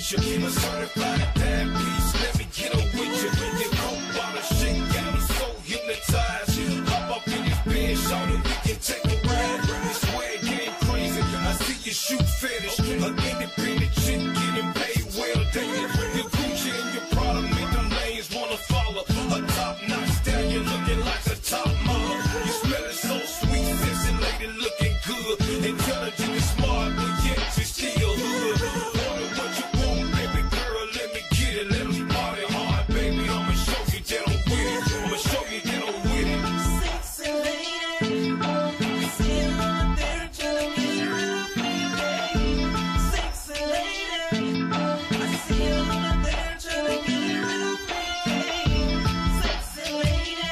feature. A certified bad piece, let me get a with you. Your coke bottle shit got me so hypnotized. Hop up in this bed, shout it, we can take a ride. This swag getting crazy, I see you shoot fetish. An independent chick getting paid well dated. Your Gucci and your Prada make them lanes wanna follow. A top-notch stallion looking like a top model. You smelling so sweet, sexy lady looking good. Intelligent and smart, but yet you still hood. Order what you want, baby girl, let me get it. Let us party hard, baby, I'ma show you that I'm with it. I'ma show you that I'm with it. Sexy lady, I see you out there trying to get around me, baby. Sexy lady, I see you out there trying to get around me, baby. Sexy lady,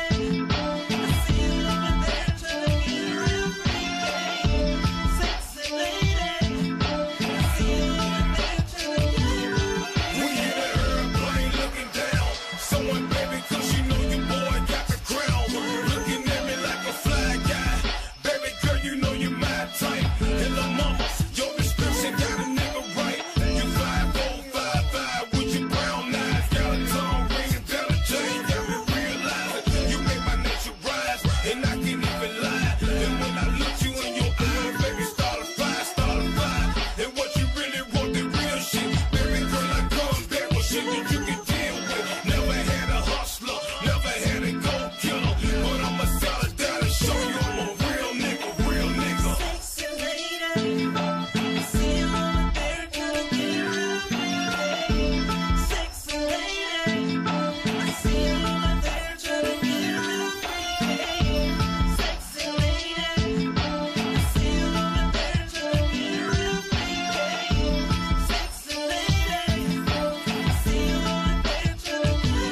I see you out there trying to get around me, baby. Sexy lady, I see you out there trying to get around me. We in the airplane looking down. Someone, baby, cause you know your boy got the crown. Looking at me like a fly guy. Baby girl, you know you're my type. And the mama, your description got a nigga right. You 5'4", 5'5", with your brown eyes. Got a tongue ring and got a chain. Got me realizing you make my nature rise. And I can't even lie. And when I look you in your eyes, baby, start a fire, start a fire. And what you really want, the real shit. Baby girl, I come back with shit that you can deal with. Never had a hustler, never had a gold killer. But I'ma sell it down and show you I'm a real nigga, real nigga. Sexy lady, I see you out there trying to get around me, baby. Sexy lady, I see you out there trying to get around me, baby. Sexy lady, I see you out there trying to get around me, baby. Sexy lady, I see you out there trying to get around me,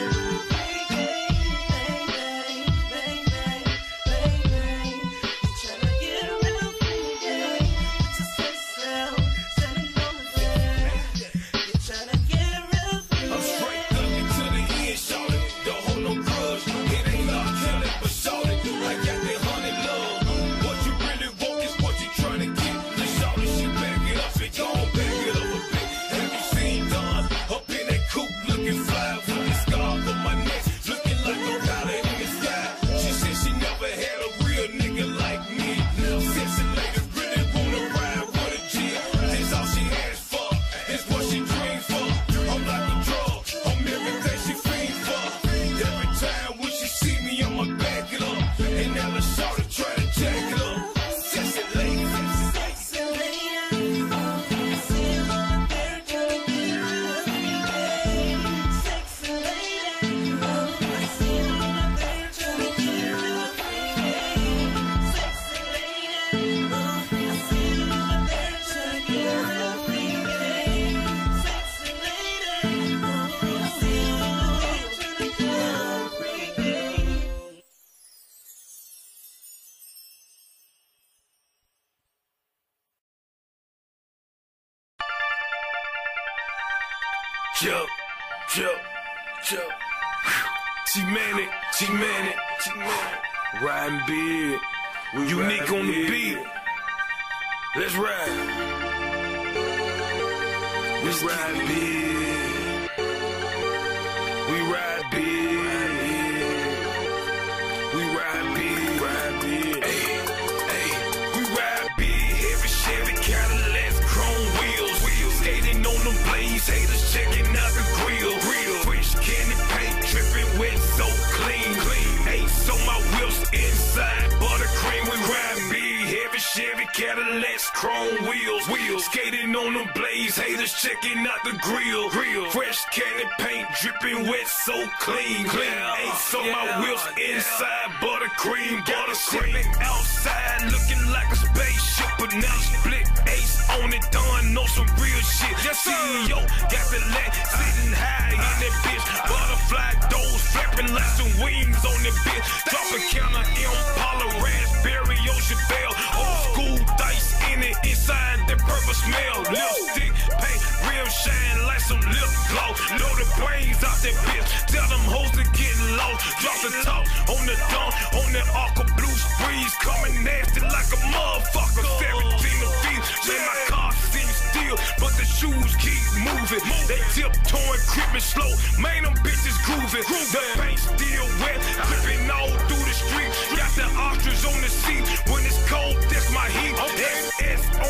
baby. Baby, you trying to get around me, baby. Just say so, standing on the bed. You trying to get around me, I'm straight thugging to the end, shout it. Don't hold no grudge. It ain't all killing, but shout it. I got that honey love. What you really want is what you trying to get. Let's shout this shit, back it up and go on, back it up a bit. Have you seen Dawn up in that coupe looking fly with the scar on my neck, looking like a pilot in the sky? She said she never had a real nigga like me. Sexy lady really wanna ride with a G. This all she asked for, it's what she dreamed for. I'm like a drug, I'm everything she fiend for. Every time when she see me, I'ma back it up. And now let's shout it, try to jack it up. Sexy lady, sexy lady. I see you out there trying to get around me, baby. Sexy lady, I see you out there trying to get around me, baby. Sexy lady, I see you out there trying to get around me, baby. Sexy lady, I see you out there trying to get around me, baby. jump, jump, jump. T-Manic, T-Manic, T-Manic. Riding big, we unique on the beat. Let's ride. We ride big. We ride big. We ride big. Ride big. Hey, hey. We ride big. Heavy Chevy Cadillac, chrome wheels. Skating on them blades. Haters checking out the grill. Fresh candy paint, dripping wet, so clean. Ace on my wheels inside buttercream. We ride big. Heavy Chevy Cadillacs, chrome wheels. Skating on them blades. Haters checking out the grill. Fresh candy paint, dripping wet, so clean. Ace on my wheels inside buttercream. Outside looking like a spaceship, but now split ace on it, done know some real shit. CEO got the leg sitting high in that bitch. Butterfly doors flapping like some wings on that bitch. Drop a counter, Impala, raspberry, ocean bell. Old school dice in it, inside that purple smell. Lipstick, paint, real shine like some lip gloss. Know the brains out that bitch. Tell them hoes to get lost. Drop the top on the dump, on that Aqua Blue Breeze. Coming nasty like a motherfucker. 17 of these, man, my car seems still, but the shoes keep moving. moving. They tiptoeing, creeping slow. Man, them bitches grooving. The paint still wet, dripping all through the street. Got the ostrich on the seat. When it's cold, that's my heat. SS